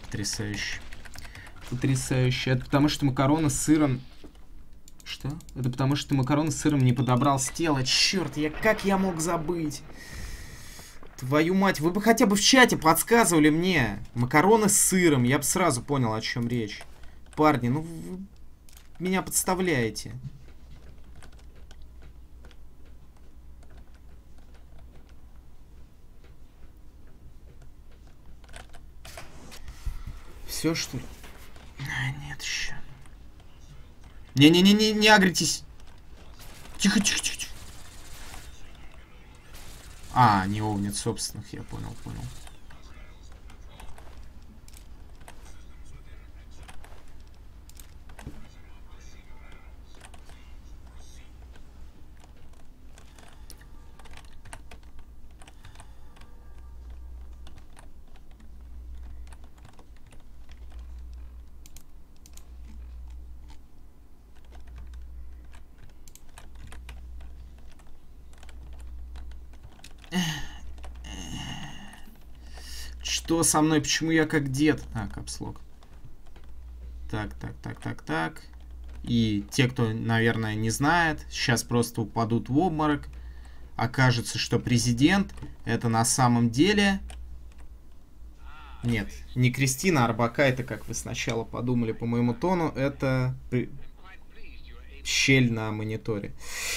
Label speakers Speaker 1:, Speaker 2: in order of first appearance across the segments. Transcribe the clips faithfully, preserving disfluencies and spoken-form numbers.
Speaker 1: Потрясающе. Потрясающе. Это потому, что макароны с сыром... Что? Это потому, что макароны с сыром не подобрал с тела. Черт, я как я мог забыть? Твою мать, вы бы хотя бы в чате подсказывали мне. Макароны с сыром, я бы сразу понял, о чем речь. Парни, ну вы меня подставляете. Все, что ли? А, нет, еще. Не-не-не, не агритесь. Тихо, тихо, тихо, тихо. А, не овнит собственных, я понял, понял. Что со мной? Почему я как дед? А, капслок. Так, так, так, так, так. И те, кто, наверное, не знает, сейчас просто упадут в обморок. Окажется, что президент это на самом деле... Нет, не Кристина Орбакайте, как вы сначала подумали по моему тону. Это щель на мониторе.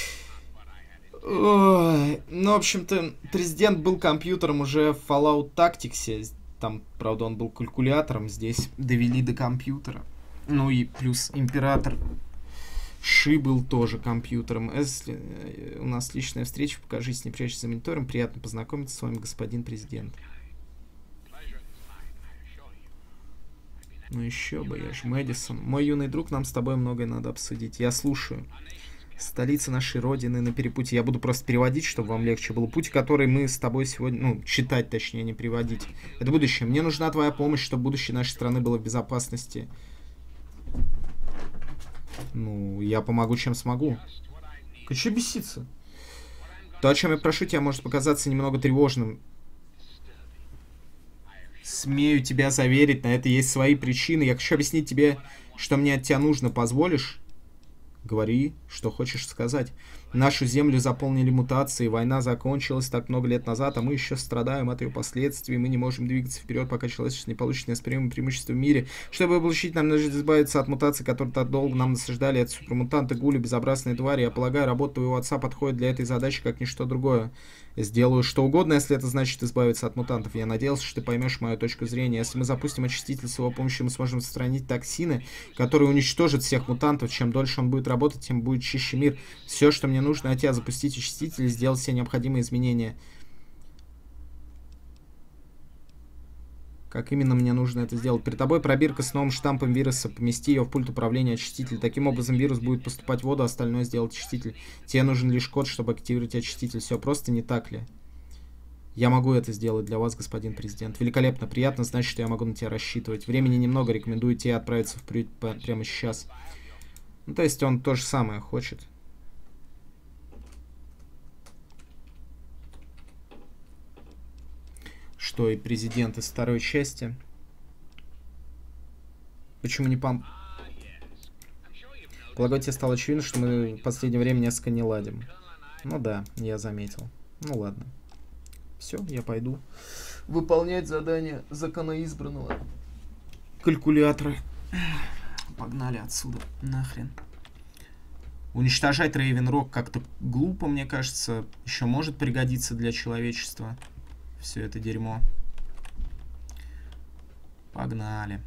Speaker 1: Ой, ну, в общем-то, президент был компьютером уже в Fallout Tactics. Там, правда, он был калькулятором. Здесь довели до компьютера. Ну и плюс император Ши был тоже компьютером. Если у нас личная встреча, покажись, не прячься за монитором. Приятно познакомиться с вами, господин президент. Ну еще бы, я же Мэдисон. Мой юный друг, нам с тобой многое надо обсудить. Я слушаю. Столица нашей родины на перепутье. Я буду просто переводить, чтобы вам легче было. Путь, который мы с тобой сегодня... Ну, читать, точнее, не переводить. Это будущее. Мне нужна твоя помощь, чтобы будущее нашей страны было в безопасности. Ну, я помогу, чем смогу. Ты че беситься? То, о чем я прошу тебя, может показаться немного тревожным. Смею тебя заверить, на это есть свои причины. Я хочу объяснить тебе, что мне от тебя нужно. Позволишь? Говори, что хочешь сказать. Нашу землю заполнили мутации, война закончилась так много лет назад, а мы еще страдаем от ее последствий, мы не можем двигаться вперед, пока человечество не получит неоспоримое преимущество в мире. Чтобы получить, нам нужно избавиться от мутаций, которые так долго нам насаждали, от супермутанты, гули, безобразные твари. Я полагаю, работа твоего отца подходит для этой задачи, как ничто другое. Я сделаю что угодно, если это значит избавиться от мутантов. Я надеялся, что ты поймешь мою точку зрения. Если мы запустим очиститель, с его помощью мы сможем устранить токсины, которые уничтожат всех мутантов. Чем дольше он будет работать, тем будет чище мир. Все, что мне нужно от тебя, запустить очиститель и сделать все необходимые изменения. Как именно мне нужно это сделать? Перед тобой пробирка с новым штампом вируса. Помести ее в пульт управления очистителя. Таким образом вирус будет поступать в воду, остальное сделать очиститель. Тебе нужен лишь код, чтобы активировать очиститель. Все просто, не так ли? Я могу это сделать для вас, господин президент. Великолепно, приятно знать, что я могу на тебя рассчитывать. Времени немного, рекомендую тебе отправиться в приют прямо сейчас. Ну, то есть он то же самое хочет. Что и президент из второй части. Почему не пом... Полагаю, тебе стало очевидно, что мы в последнее время несколько не ладим. Ну да, я заметил. Ну ладно. Все, я пойду выполнять задание законоизбранного калькулятора. Погнали отсюда, нахрен. Уничтожать Рейвен Рок как-то глупо, мне кажется. Еще может пригодиться для человечества. Все это дерьмо. Погнали.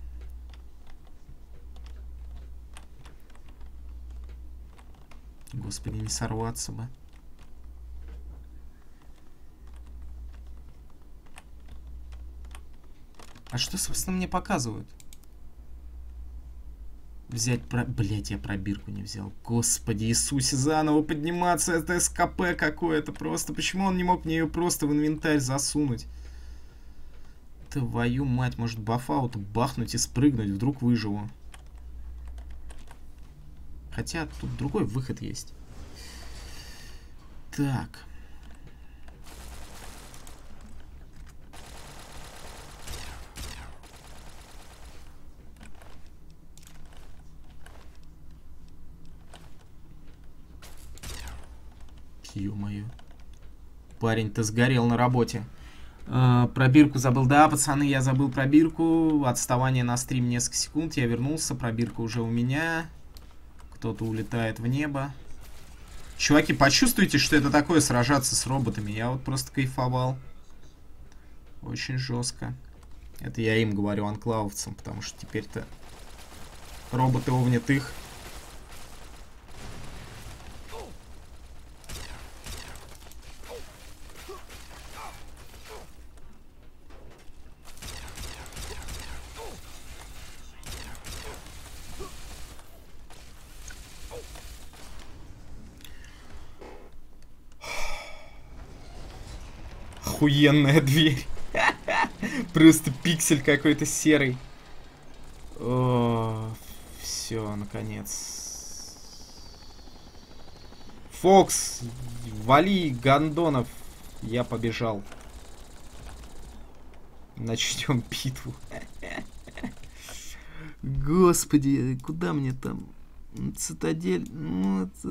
Speaker 1: Господи, не сорваться бы. А что, собственно, мне показывают? Взять про... Блять, я пробирку не взял. Господи Иисусе, заново подниматься. Это СКП какое-то просто. Почему он не мог мне ее просто в инвентарь засунуть? Твою мать, может бафаут бахнуть и спрыгнуть. Вдруг выживу. Хотя тут другой выход есть. Так. Ё-моё. Парень, ты сгорел на работе. Uh, пробирку забыл. Да, пацаны, я забыл пробирку. Отставание на стрим несколько секунд. Я вернулся. Пробирка уже у меня. Кто-то улетает в небо. Чуваки, почувствуйте, что это такое сражаться с роботами. Я вот просто кайфовал. Очень жестко. Это я им говорю, анклавовцам, потому что теперь-то роботы овнят их. Охуенная дверь. Просто пиксель какой-то серый. О, все, наконец. Фокс, вали, гондонов. Я побежал. Начнем битву. Господи, куда мне там? Цитадель. Ну, это,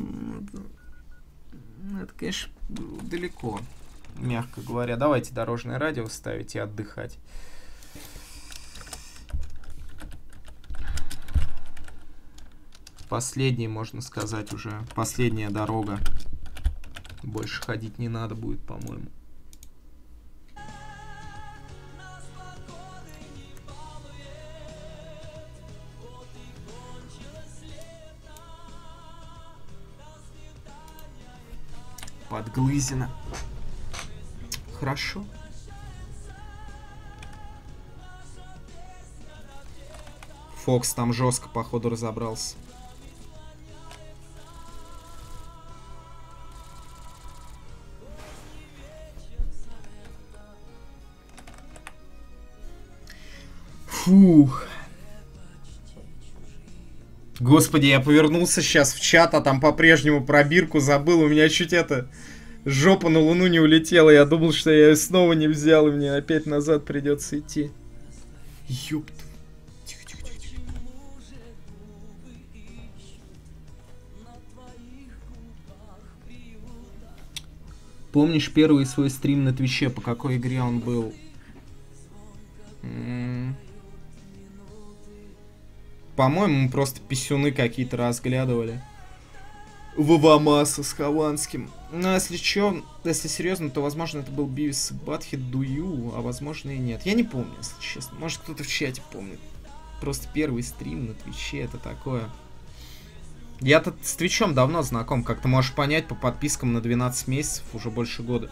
Speaker 1: это, это, конечно, далеко. Мягко говоря. Давайте дорожное радио ставить и отдыхать. Последний, можно сказать, уже. Последняя дорога. Больше ходить не надо будет, по-моему. Подглызина. Хорошо. Фокс там жестко, походу, разобрался. Фух. Господи, я повернулся сейчас в чат, а там по-прежнему пробирку забыл. У меня чуть это... Жопа на луну не улетела. Я думал, что я ее снова не взял, и мне опять назад придется идти. Ёпт. Тихо, тихо, тихо, тихо. Помнишь первый свой стрим на Твиче? По какой игре он был? М-м- По-моему, мы просто писюны какие-то разглядывали. Вавамаса с Хованским. Ну, если чё, если серьезно, то, возможно, это был Бивис Батхит Дую, а возможно и нет. Я не помню, если честно. Может, кто-то в чате помнит. Просто первый стрим на Твиче, это такое. Я-то с Твичом давно знаком, как ты можешь понять, по подпискам на двенадцать месяцев, уже больше года.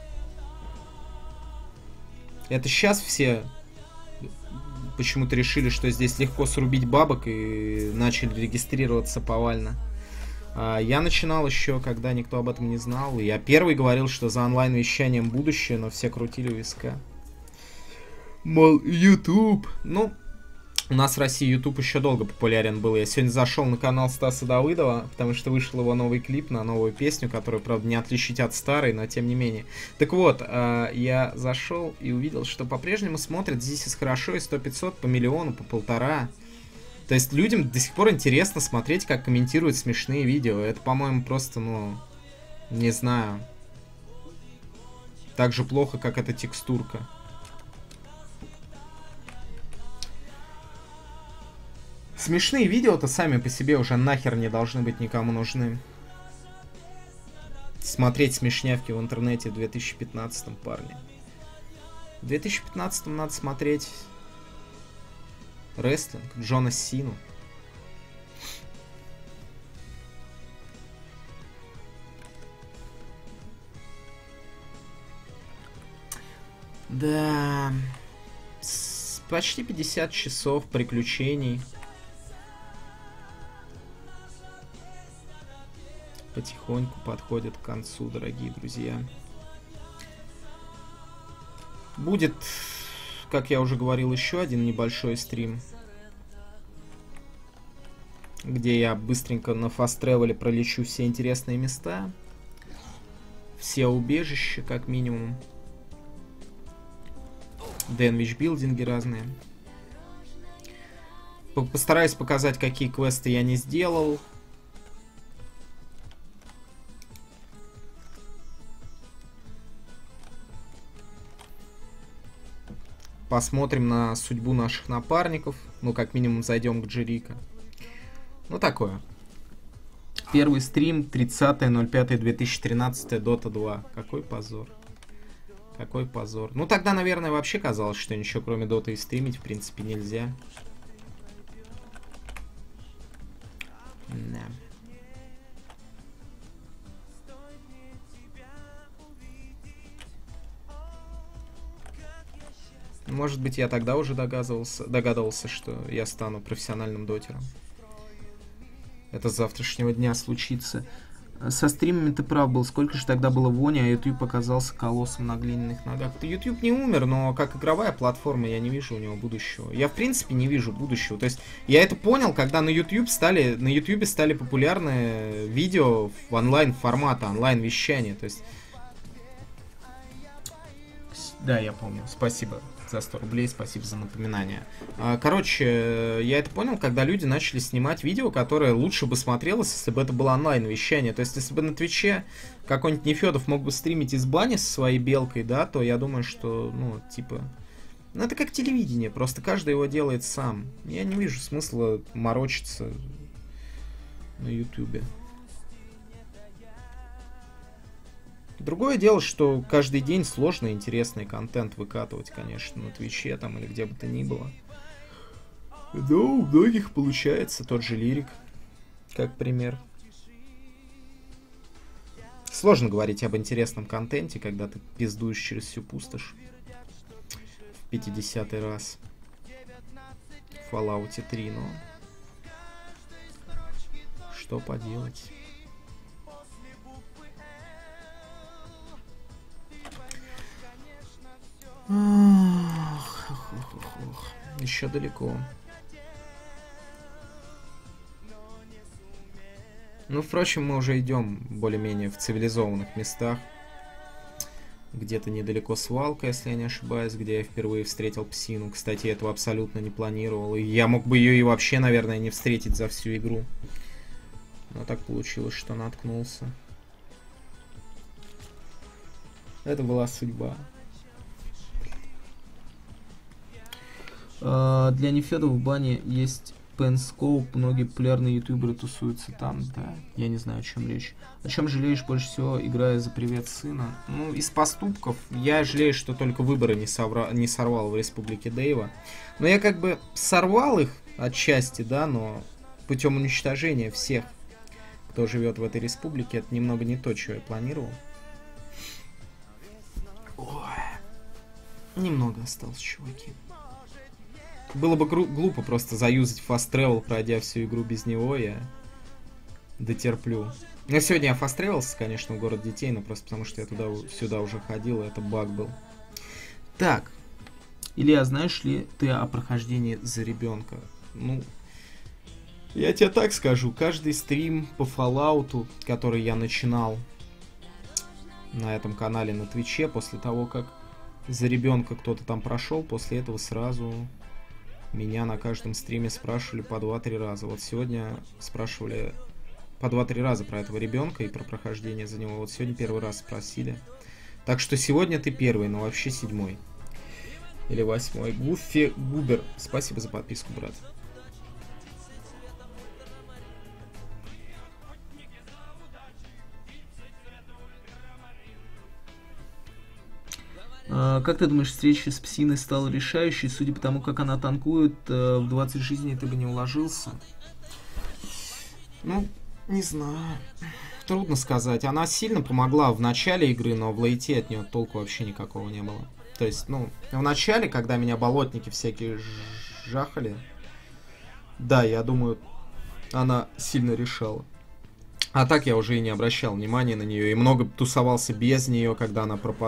Speaker 1: Это сейчас все почему-то решили, что здесь легко срубить бабок и начали регистрироваться повально. Я начинал еще, когда никто об этом не знал. Я первый говорил, что за онлайн-вещанием будущее, но все крутили у виска. Мол, YouTube. Ну, у нас в России YouTube еще долго популярен был. Я сегодня зашел на канал Стаса Давыдова, потому что вышел его новый клип на новую песню, которую, правда, не отличить от старой, но тем не менее. Так вот, я зашел и увидел, что по-прежнему смотрят здесь и хорошо, и сто пятьсот, по миллиону, по полтора. То есть людям до сих пор интересно смотреть, как комментируют смешные видео. Это, по-моему, просто, ну, не знаю, так же плохо, как эта текстурка. Смешные видео-то сами по себе уже нахер не должны быть никому нужны. Смотреть смешнявки в интернете в две тысячи пятнадцатом, парни. В две тысячи пятнадцатом надо смотреть... рестлинг, Джона Сину. Да. С почти пятьдесят часов приключений. Потихоньку подходит к концу, дорогие друзья. Будет, как я уже говорил, еще один небольшой стрим, где я быстренько на фаст-тревеле пролечу все интересные места, все убежища, как минимум, Дэнвич-билдинги разные. Постараюсь показать, какие квесты я не сделал. Посмотрим на судьбу наших напарников. Ну, как минимум, зайдем к Джерико. Ну, такое. Первый стрим тридцатое ноль пятое две тысячи тринадцатое, Дота два. Какой позор. Какой позор. Ну, тогда, наверное, вообще казалось, что ничего кроме Доты и стримить, в принципе, нельзя. Да. Может быть, я тогда уже догадывался, догадывался, что я стану профессиональным дотером. Это с завтрашнего дня случится. Со стримами ты прав был. Сколько же тогда было вони, а YouTube оказался колоссом на глиняных ногах. YouTube не умер, но как игровая платформа я не вижу у него будущего. Я, в принципе, не вижу будущего. То есть, я это понял, когда на YouTube стали, на YouTube стали популярны видео в онлайн-формата, онлайн-вещания. То есть... Да, я помню. Спасибо за сто рублей, спасибо за напоминание. Короче, я это понял, когда люди начали снимать видео, которое лучше бы смотрелось, если бы это было онлайн-вещание. То есть, если бы на Твиче какой-нибудь Нефедов мог бы стримить из бани со своей белкой, да, то я думаю, что, ну, типа... Ну, это как телевидение, просто каждый его делает сам. Я не вижу смысла морочиться на Ютубе. Другое дело, что каждый день сложно интересный контент выкатывать, конечно, на Твиче там или где бы то ни было. Но у многих получается, тот же Лирик, как пример. Сложно говорить об интересном контенте, когда ты пиздуешь через всю пустошь в пятидесятый раз. В Fallout три, но... Что поделать? Ох, ох, ох, ох. Еще далеко. Ну, впрочем, мы уже идем более-менее в цивилизованных местах. Где-то недалеко свалка, если я не ошибаюсь, где я впервые встретил псину. Кстати, я этого абсолютно не планировал. И я мог бы ее и вообще, наверное, не встретить за всю игру. Но так получилось, что наткнулся. Это была судьба. Для Нефедова в бане есть Пенскоуп, многие популярные ютуберы тусуются там, да, я не знаю, о чем речь. О чем жалеешь больше всего, играя за привет сына? Ну, из поступков я жалею, что только выборы не, совра... не сорвал в Республике Дэйва. Но я как бы сорвал их отчасти, да, но путем уничтожения всех, кто живет в этой республике, это немного не то, что я планировал. Ой. Немного осталось, чуваки. Было бы глупо просто заюзать Fast Travel, пройдя всю игру без него, я дотерплю. Но сегодня я Fast Travel'ся, конечно, в город детей, но просто потому, что я туда сюда уже ходил, и это баг был. Так. Илья, знаешь ли ты о прохождении за ребенка? Ну, я тебе так скажу, каждый стрим по Fallout, который я начинал на этом канале на Твиче, после того, как за ребенка кто-то там прошел, после этого сразу... Меня на каждом стриме спрашивали по два-три раза. Вот сегодня спрашивали по два-три раза про этого ребенка и про прохождение за него. Вот сегодня первый раз спросили. Так что сегодня ты первый, но вообще седьмой. Или восьмой. Гуффи Губер. Спасибо за подписку, брат. Как ты думаешь, встреча с псиной стала решающей? Судя по тому, как она танкует, в двадцать жизней ты бы не уложился. Ну, не знаю. Трудно сказать. Она сильно помогла в начале игры, но в лейте от нее толку вообще никакого не было. То есть, ну, в начале, когда меня болотники всякие жахали, да, я думаю, она сильно решала. А так я уже и не обращал внимания на нее. И много тусовался без нее, когда она пропадала.